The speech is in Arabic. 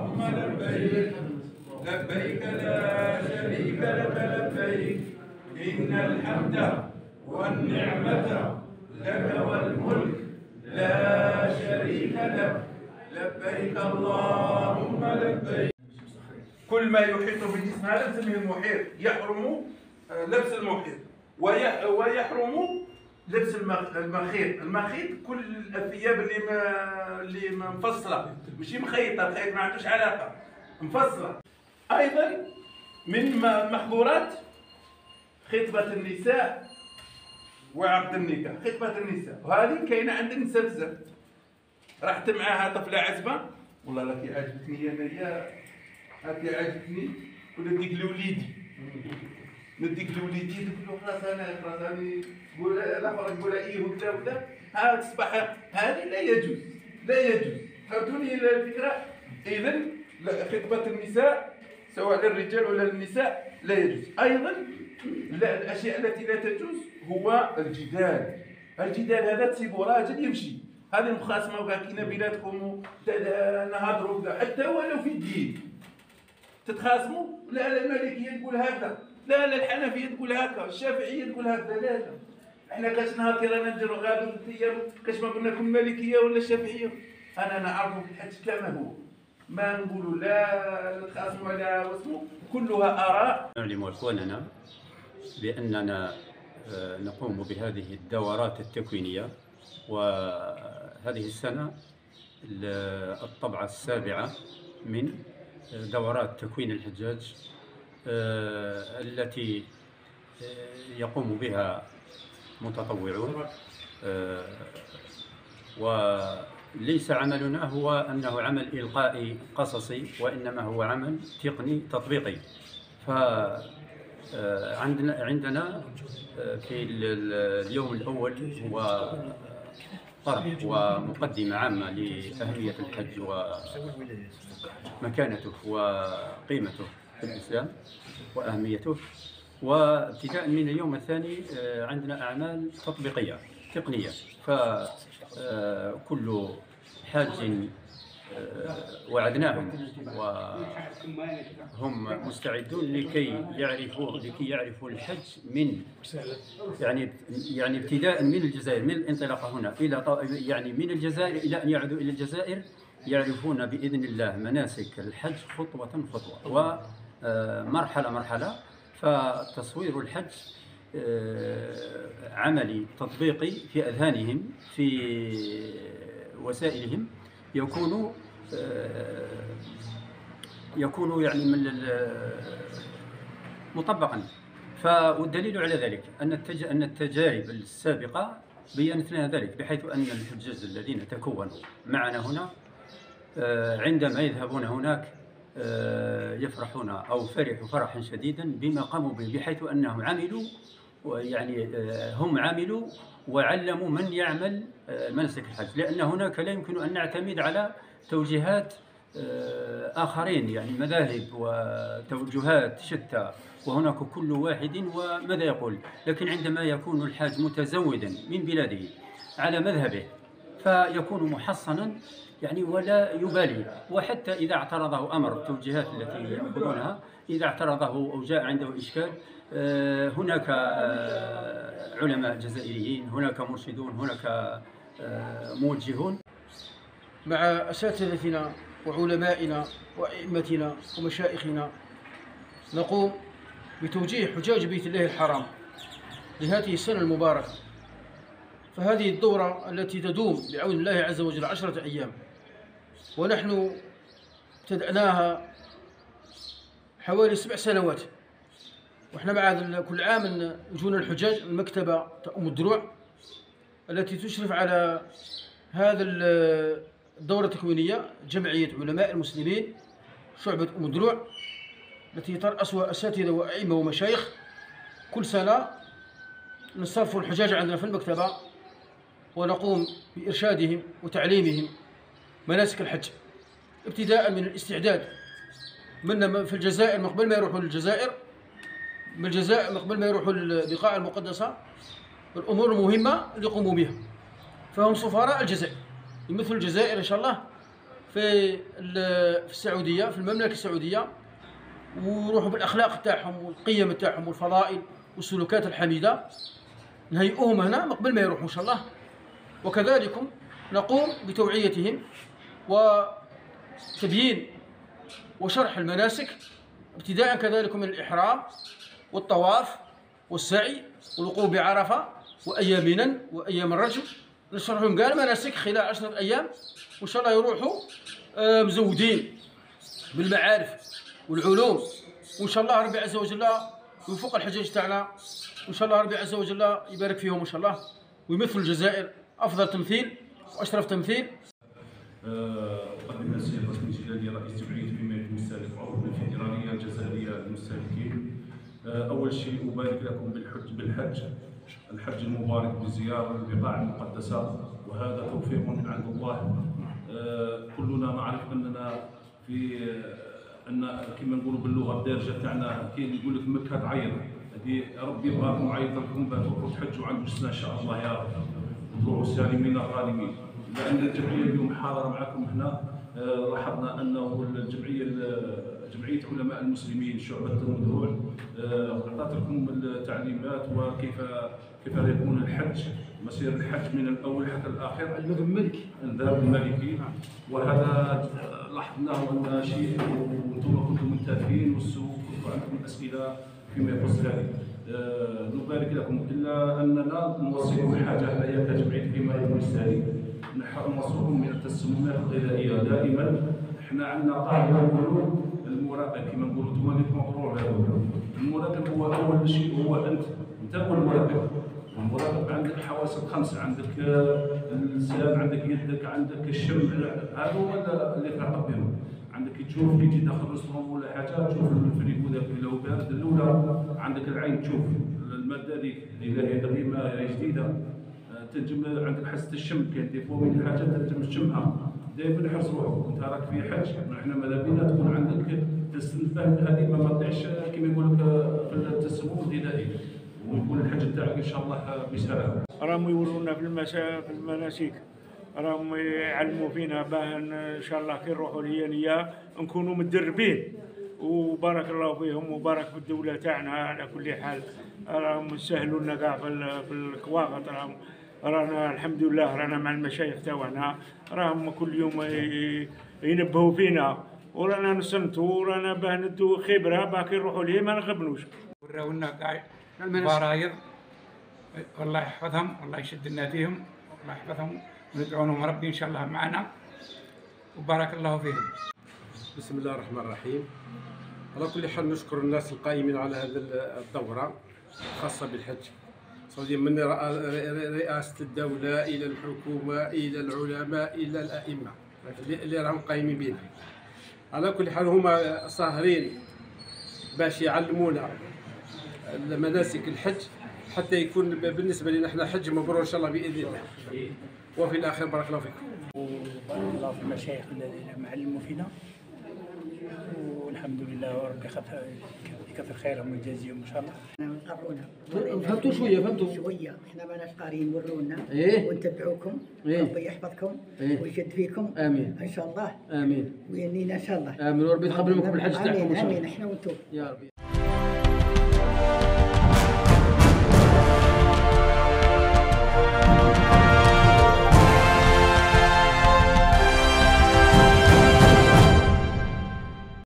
اللهم لبيك لبيك لا شريك لك لبيك إن الحمد والنعمة لك والملك لا شريك لك لبيك اللهم لبيك. كل ما يحيط بالجسم هذا نسميه المحيط. يحرم لبس المحيط ويحرم لبس المخيط. المخيط كل الثياب اللي مفصله، ماشي مخيطه، الخيط ما عندوش علاقه، مفصله. ايضا من محظورات خطبه النساء وعقد النكاح خطبه النساء، وهذه كاينه عند النساء بزاف. رحت معاها طفله عزبه، والله راكي عجبتني انايا، راكي عجبتني، ولا نديك لوليدي نديك لوليدي، تقول له خلاص انا تقول الاخر تقول ايه وكذا وكذا، ها تصبح هذه لا يجوز لا يجوز. فهمتوني الفكره؟ اذا خطبه النساء سواء للرجال ولا للنساء لا يجوز. ايضا الاشياء التي لا تجوز هو الجدال. الجدال هذا تسيبوا راجل يمشي، هذه المخاصمه وكاع كاينه بيناتكم نهضروا حتى ولو في الدين تتخاصموا، لا المالكيه تقول هكذا، لا الحنفيه تقول هكذا، الشافعيه تقول هكذا، لا احنا كاش نهار كي رانا نديروا غادو الايام كاش ما قلنا لكم المالكيه ولا الشافعيه، انا نعرفوا في الحج كما هو، ما نقولوا لا نتخاصموا ولا واسمو، كلها اراء. نعلم اخواننا باننا نقوم بهذه الدورات التكوينيه، وهذه السنه الطبعه السابعه من دورات تكوين الحجاج التي يقوم بها متطوعون. وليس عملنا هو أنه عمل إلقائي قصصي، وإنما هو عمل تقني تطبيقي. عندنا في اليوم الأول هو طرح ومقدمة عامة لأهمية الحج ومكانته وقيمته في الإسلام وأهميته، وابتداء من اليوم الثاني عندنا أعمال تطبيقية تقنية. فكل حاج وعدناهم وهم مستعدون لكي يعرفوا الحج من يعني ابتداء من الجزائر، من الانطلاقه هنا الى من الجزائر الى ان يعودوا الى الجزائر، يعرفون باذن الله مناسك الحج خطوه خطوه ومرحله مرحله. فتصوير الحج عملي تطبيقي في اذهانهم في وسائلهم، يكون يعني من مطبقا. والدليل على ذلك أن التجارب السابقة بيّنت لنا ذلك، بحيث أن الحجاج الذين تكونوا معنا هنا عندما يذهبون هناك يفرحون أو فرحوا فرحا شديدا بما قاموا به، بحيث أنهم عملوا هم عملوا وعلموا من يعمل مناسك الحج، لأن هناك لا يمكن أن نعتمد على توجيهات آخرين، يعني مذاهب وتوجهات شتى، وهناك كل واحد وماذا يقول. لكن عندما يكون الحاج متزودا من بلاده على مذهبه فيكون محصنا ولا يبالي. وحتى إذا اعترضه أمر التوجيهات التي يأخذونها، إذا اعترضه أو جاء عنده إشكال، هناك علماء جزائريين، هناك مرشدون، هناك موجهون. مع أساتذتنا وعلمائنا وأئمتنا ومشايخنا نقوم بتوجيه حجاج بيت الله الحرام لهذه السنة المباركة. فهذه الدورة التي تدوم بعون الله عز وجل 10 أيام، ونحن ابتدأناها حوالي 7 سنوات، وإحنا مع كل عام يجونا الحجاج المكتبة أم الدروع التي تشرف على هذا الدورة التكوينية، جمعية علماء المسلمين شعبة أم الدروع، التي ترأسها أساتذة وأئمة ومشايخ. كل سنة نصرف الحجاج عندنا في المكتبة ونقوم بإرشادهم وتعليمهم مناسك الحج، ابتداء من الاستعداد من في الجزائر، من قبل ما يروحوا للجزائر، من الجزائر من قبل ما يروحوا للبقاع المقدسة، الأمور المهمة اللي يقوموا بها. فهم سفراء الجزائر، يمثلوا الجزائر إن شاء الله في السعوديه، في المملكه السعوديه، ويروحوا بالاخلاق تاعهم والقيم تاعهم والفضائل والسلوكات الحميده، نهيئوهم هنا من قبل ما يروحوا ان شاء الله. وكذلك نقوم بتوعيتهم وتبيين وشرح المناسك، ابتداء كذلك من الإحرام والطواف والسعي والوقوف بعرفة وأيام منى وأيام الرجل. نشرح لهم كاع المناسك خلال 10 أيام، وإن شاء الله يروحوا مزودين بالمعارف والعلوم، وإن شاء الله ربي عز وجل يوفق الحجاج تاعنا، وإن شاء الله ربي عز وجل يبارك فيهم إن شاء الله، ويمثلوا الجزائر أفضل تمثيل وأشرف تمثيل. أقدم السيد الرئيس الجلالي رئيس جمعية حماية المستهلك وعضو الفيدرالية الجزائرية للمستهلكين. أول شيء أبارك لكم بالحج، الحج المبارك بزيارة البقاع المقدسة، وهذا توفيق من عند الله. كلنا نعرف أننا أن كما نقولوا باللغة الدارجة تاعنا كاين يقول لك مكة تعيط، هذه ربي يبارك ويعيط لكم تروحوا تحجوا عند وجهنا إن شاء الله يا رب، وتروحوا سالمين غانمين. لأن الجمعية اليوم حاضرة معكم هنا، لاحظنا أنه جمعية علماء المسلمين شعبة المدروع أعطت لكم التعليمات وكيف يكون الحج، مسير الحج من الأول حتى الآخر، الذهب الملكي. وهذا لاحظناه أن شيء، وأنتم كنتم منتبهين وكنتم عندكم أسئلة فيما يخص ذلك. نبارك لكم، إلا أننا نوصيكم بحاجة هي كجمعية حماية المستهلك، نوصلكم من التسممات الغذائية. دائما احنا عندنا قاعدة نقولوا المراقب، كما نقولوا انتم اللي كونترول هذا المراقب هو أول شيء، هو أنت هو المراقب. المراقب عندك حواس الخمسة، عندك اللسان، عندك يدك، عندك الشم، هذا هو اللي تراقب بهم. عندك تشوف كي تجي داخل ريستورون ولا حاجه تشوف الفريكو ذاك اللي هو بارد الاولى، عندك العين تشوف الماده هذيك اذا هي قديمه هي جديده، تنجم عندك حاسه الشم، كاين دي فوا من الحاجات تنجم تشمها. دائما احرص روحك، انت راك في حج، احنا ماذا بينا تكون عندك تستنفع من هذه، ما تطيعش كما يقول لك في التسمم الغذائي، ويكون الحج تاعك ان شاء الله بسلام. راهم يورونا في المناسك، راهم يعلموا فينا باه ان شاء الله كي نروحوا الهيانيه نكونوا متدربين، وبارك الله فيهم وبارك في الدوله تاعنا. على كل حال راهم سهلوا لنا كاع في الكواغط، رانا الحمد لله رانا مع المشايخ تاعنا، راهم كل يوم ينبهوا فينا، ورانا نصنتوا، ورانا باه ندو خبره باه كي نروحوا ليه ما نغبنوش. وراونا كاع الفرايض، والله يحفظهم والله يشد لنا فيهم والله يحفظهم، وندعو لهم ربي ان شاء الله معنا، وبارك الله فيهم. بسم الله الرحمن الرحيم. على كل حال نشكر الناس القائمين على هذه الدورة الخاصة بالحج، سواء من رئاسة الدولة إلى الحكومة إلى العلماء إلى الأئمة اللي راهم قايمين بنا. على كل حال هما ساهرين باش يعلمونا مناسك الحج حتى يكون بالنسبة لنا احنا حج مبرور إن شاء الله بإذن الله. وفي الآخر بارك الله فيكم. وبارك الله في المشايخ الذين علموا فينا، والحمد لله وربي يكثر خيرهم ويجازيهم ان شاء الله. فهمتوا شويه؟ فهمتوا شويه، احنا ما ناش قاريين، ورونا ونتبعوكم. إيه؟ ربي يحفظكم ويجد فيكم. امين ان شاء الله. امين وينينا ان شاء الله. امين، وربي يتقبل منكم الحج تاعكم ان شاء الله. امين احنا وانتم يا ربي.